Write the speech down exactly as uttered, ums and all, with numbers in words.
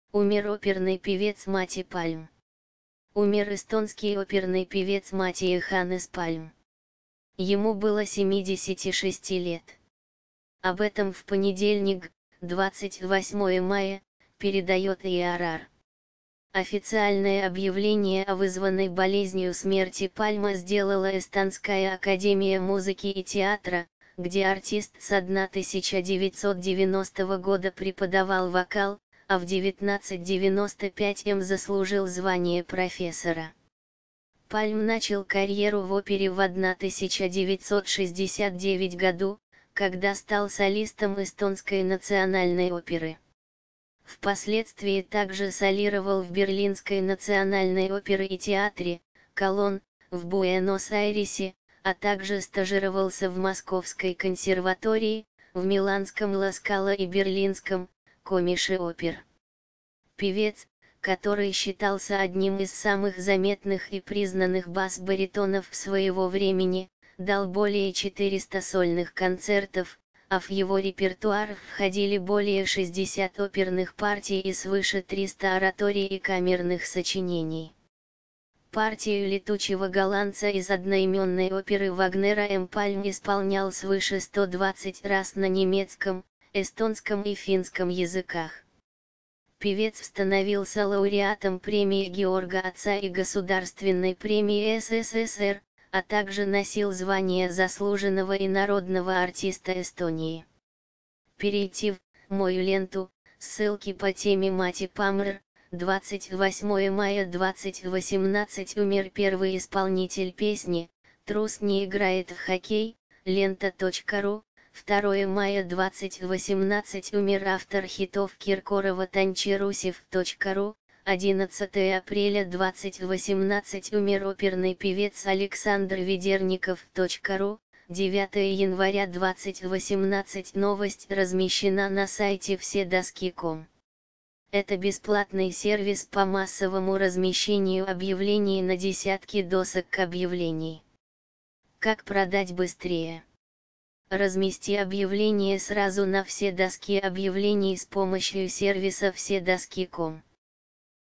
Умер оперный певец Мати Пальм. Умер эстонский оперный певец Мати Йоханнес Пальм. Ему было семьдесят шесть лет. Об этом в понедельник, двадцать восьмое мая, передает Иарар. Официальное объявление о вызванной болезнью смерти Пальма сделала Эстонская академия музыки и театра, где артист с тысяча девятьсот девяностого года преподавал вокал, а в тысяча девятьсот девяносто пятом заслужил звание профессора. Пальм начал карьеру в опере в тысяча девятьсот шестьдесят девятом году, когда стал солистом Эстонской национальной оперы. Впоследствии также солировал в Берлинской национальной опере и театре, Колон, в Буэнос-Айресе, а также стажировался в Московской консерватории, в Миланском Ла Скала и Берлинском Комише опер. Певец, который считался одним из самых заметных и признанных бас-баритонов своего времени, дал более четырёхсот сольных концертов, а в его репертуар входили более шестидесяти оперных партий и свыше трёхсот ораторий и камерных сочинений. Партию летучего голландца из одноименной оперы Вагнера М. Пальм исполнял свыше ста двадцати раз на немецком, эстонском и финском языках. Певец становился лауреатом премии Георга Отца и Государственной премии СССР, а также носил звание заслуженного и народного артиста Эстонии. Перейти в мою ленту, ссылки по теме Мати Памр. двадцать восьмое мая двадцать восемнадцать умер первый исполнитель песни «Трус не играет в хоккей», лента точка ру. второе мая двадцать восемнадцать умер автор хитов Киркорова Танчерусев точка ру. одиннадцатое апреля двадцать восемнадцать умер оперный певец Александр Ведерников точка ру. девятое января двадцать восемнадцать новость размещена на сайте вседоски точка ком. Это бесплатный сервис по массовому размещению объявлений на десятки досок объявлений. Как продать быстрее? Размести объявление сразу на все доски объявлений с помощью сервиса вседоски точка ком.